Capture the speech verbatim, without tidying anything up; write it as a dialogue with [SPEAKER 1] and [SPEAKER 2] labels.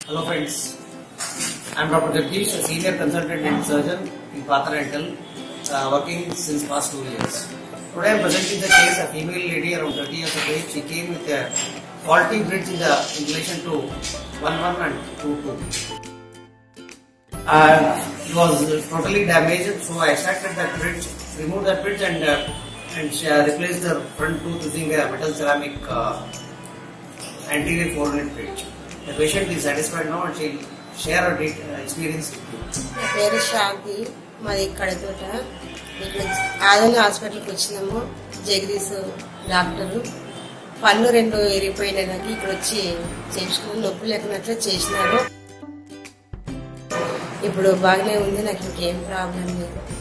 [SPEAKER 1] Hello friends, I am Doctor Jagdish, a senior consultant dental surgeon in Partha Dental, uh, working since past two years. Today I am presenting the case of a female lady around thirty years of age. She came with a faulty bridge in, the, in relation to one one and two two. Uh, it was totally damaged, so I extracted that bridge, removed that bridge and, uh, and uh, replaced the front tooth using a metal ceramic uh, anterior four unit bridge. The patient is satisfied now and she will share her uh, experience with you.
[SPEAKER 2] My name is Shanti. మాది కడతోట. ఇక్కడ ఆదరణ హాస్పిటల్కి వచ్చినాము. Jagadish doctor పళ్ళు రెండు ఎరిగిపోయినాయి. నాకు ఇక్కడ వచ్చి చేయించుకుని నొప్పి లేకున్నట్లు చేసినారు. ఇప్పుడు బాగానే ఉంది. నాకు ఇంకేం ప్రాబ్లం లేదు.